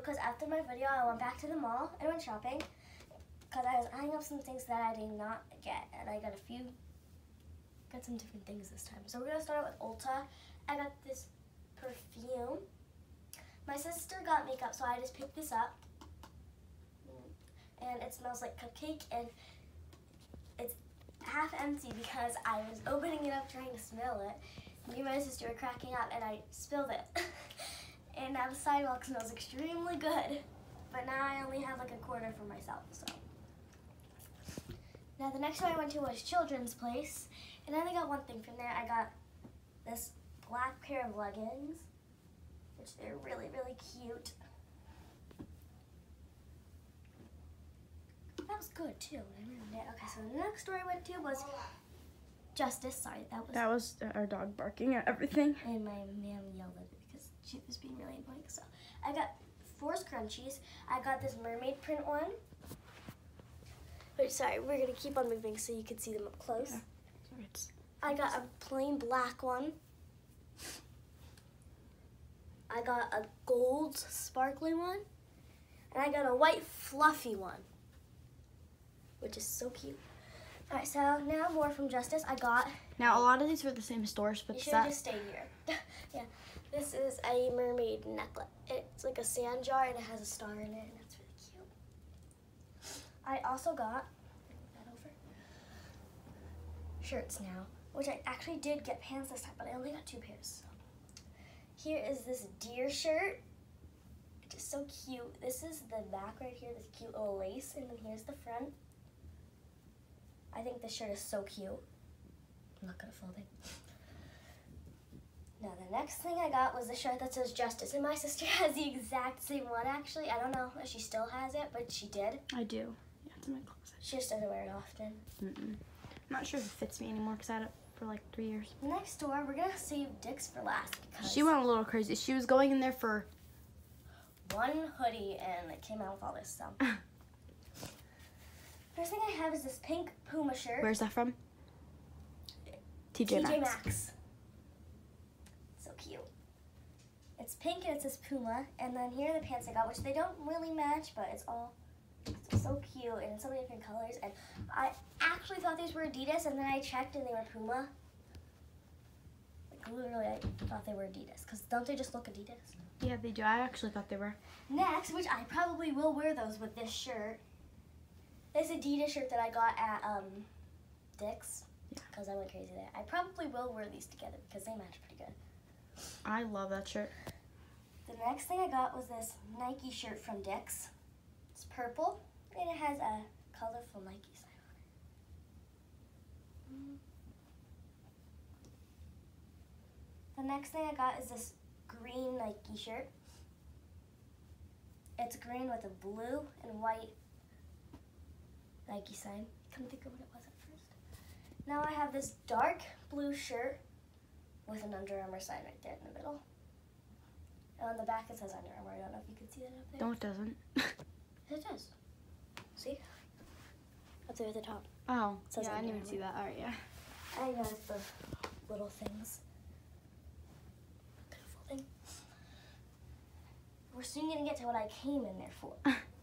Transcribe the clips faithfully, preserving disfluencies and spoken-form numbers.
because after my video, I went back to the mall and went shopping because I was eyeing up some things that I did not get, and I got a few, got some different things this time. So we're gonna start with Ulta. I got this perfume. My sister got makeup, so I just picked this up, and it smells like cupcake, and it's half empty because I was opening it up trying to smell it. Me and my sister were cracking up, and I spilled it. And now the sidewalk smells extremely good, but now I only have like a quarter for myself, so. Now the next one I went to was Children's Place, and I only got one thing from there. I got this black pair of leggings, which they're really, really cute. That was good too. I ruined it. Okay, so the next store I went to was Justice. Sorry, that was. That was our dog barking at everything. And my mom yelled at it because she was being really annoying. So I got four scrunchies. I got this mermaid print one. Wait, sorry, we're gonna keep on moving so you can see them up close. Yeah. Sorry, it's... I got a plain black one. I got a gold sparkly one. And I got a white fluffy one, which is so cute. All right, so now more from Justice. I got. Now, a lot of these were the same stores, but you should that... just stay here. Yeah, this is a mermaid necklace. It's like a sand jar, and it has a star in it, and it's really cute. I also got that over shirts now, which I actually did get pants this time, but I only got two pairs. So. Here is this deer shirt. It's just so cute. This is the back right here, this cute little lace, and then here's the front. I think this shirt is so cute. I'm not gonna fold it. Now the next thing I got was the shirt that says Justice, and my sister has the exact same one actually. I don't know if she still has it, but she did. I do. Yeah, it's in my closet. She just doesn't wear it often. Mm-mm. I'm not sure if it fits me anymore because I had it for like three years. Next door, we're gonna save Dick's for last because She went a little crazy. She was going in there for one hoodie and it came out with all this stuff. First thing I have is this pink Puma shirt. Where's that from? T J Maxx. T J Maxx. So cute. It's pink and it says Puma, and then here are the pants I got, which they don't really match, but it's all it's so cute and so many different colors. And I actually thought these were Adidas, and then I checked and they were Puma. Like literally, I thought they were Adidas, because don't they just look Adidas? Yeah, they do. I actually thought they were. Next, which I probably will wear those with this shirt. This Adidas shirt that I got at um, Dick's, because I went crazy there. I probably will wear these together because they match pretty good. I love that shirt. The next thing I got was this Nike shirt from Dick's. It's purple, and it has a colorful Nike sign on it. The next thing I got is this green Nike shirt. It's green with a blue and white Nike sign. Couldn't think of what it was at first. Now I have this dark blue shirt with an Under Armour sign right there in the middle. And on the back it says Under Armour. I don't know if you can see that up there. No, it doesn't. It does. See? Up there at the top. Oh, It says yeah, I Under didn't even see Armour. that. All right, yeah. I got the little things. Beautiful thing. We're soon gonna get to what I came in there for.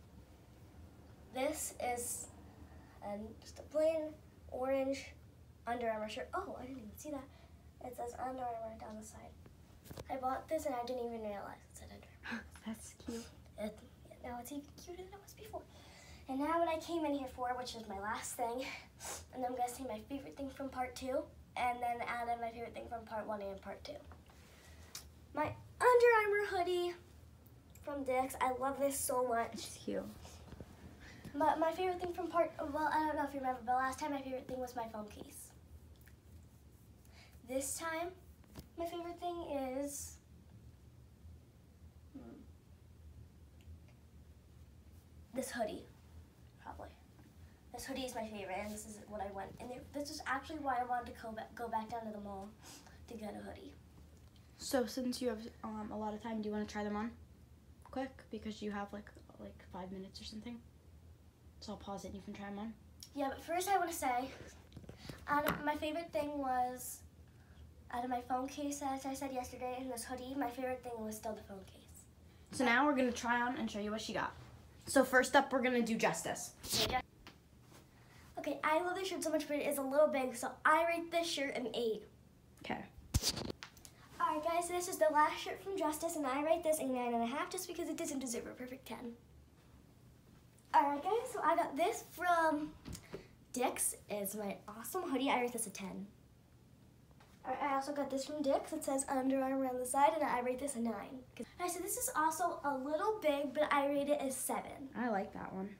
This is um, just a plain orange Under Armour shirt. Oh, I didn't even see that. It says Under Armour down the side. I bought this and I didn't even realize it said Under Armour. That's cute. It, now it's even cuter than it was before. And now what I came in here for, which is my last thing, and I'm gonna say my favorite thing from part two, and then add in my favorite thing from part one and part two. My Under Armour hoodie from Dick's. I love this so much. It's cute. But my favorite thing from part, well, I don't know if you remember, but last time my favorite thing was my phone case. This time, my favorite thing is, hmm, this hoodie, probably. This hoodie is my favorite, and this is what I went. And this is actually why I wanted to go back, go back down to the mall to get a hoodie. So since you have um, a lot of time, do you want to try them on quick? Because you have like like five minutes or something. So I'll pause it and you can try them on. Yeah, but first I want to say, out of, my favorite thing was, out of my phone case, as I said yesterday, and this hoodie, my favorite thing was still the phone case. So now we're gonna try on and show you what she got. So first up, we're gonna do Justice. Okay, I love this shirt so much, but it is a little big, so I rate this shirt an eight. Okay. Alright guys, so this is the last shirt from Justice, and I rate this a nine and a half just because it doesn't deserve a perfect ten. Alright guys, so I got this from Dick's. It's my awesome hoodie. I rate this a ten. Alright, I also got this from Dick's. It says Under Armour on the side, and I rate this a nine. Alright, so this is also a little big, but I rate it as seven. I like that one.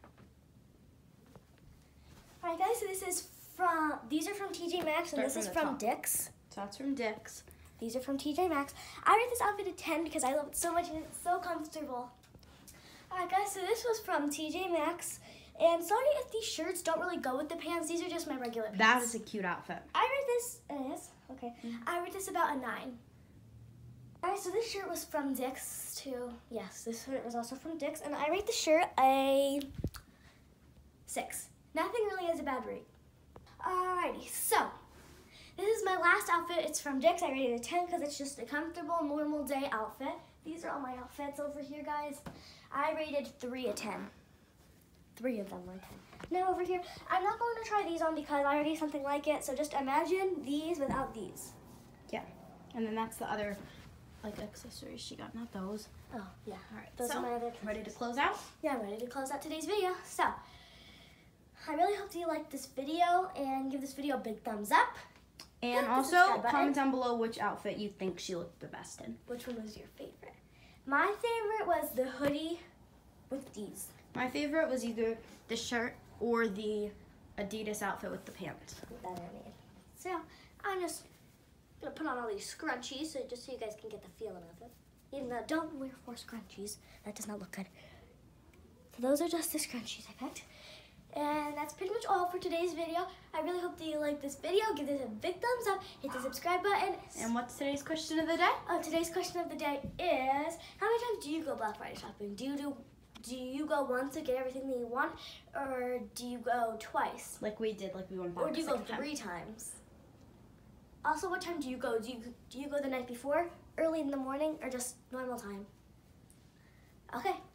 Alright guys, so this is from, these are from T J Maxx, and Start this from is the from top. Dick's. So that's from Dick's. These are from T J Maxx. I rate this outfit a ten because I love it so much and it's so comfortable. Alright guys, so this was from T J Maxx. And sorry if these shirts don't really go with the pants. These are just my regular pants. That is a cute outfit. I rate this, it is, okay. Mm-hmm. I rate this about a nine. Alright, so this shirt was from Dick's too. Yes, this shirt was also from Dick's. And I rate the shirt a six. Nothing really has a bad rate. Alrighty, so this is my last outfit. It's from Dick's. I rated it a ten because it's just a comfortable, normal day outfit. These are all my outfits over here, guys. I rated three a ten. Three of them were ten. Now over here, I'm not going to try these on because I already have something like it. So just imagine these without these. Yeah. And then that's the other like accessories she got, not those. Oh, yeah. All right. Those so, are my other ready to close out? Yeah, I'm ready to close out today's video. So, I really hope you liked this video and give this video a big thumbs up. And Hit the also, subscribe button. comment down below which outfit you think she looked the best in. Which one was your favorite? My favorite was the hoodie with these. My favorite was either the shirt or the Adidas outfit with the pants. That I made. So, I'm just gonna put on all these scrunchies so just so you guys can get the feeling of it. Even though, don't wear four scrunchies. That does not look good. So those are just the scrunchies I picked. And that's pretty much all for today's video. I really hope that you like this video. Give this a big thumbs up. Hit the subscribe button. And what's today's question of the day? Oh, today's question of the day is, how many times do you go Black Friday shopping? Do you do, do you go once to get everything that you want, or do you go twice? Like we did, like we went back Or do you a go second three time. times? Also, what time do you go? Do you do you go the night before, early in the morning, or just normal time? Okay.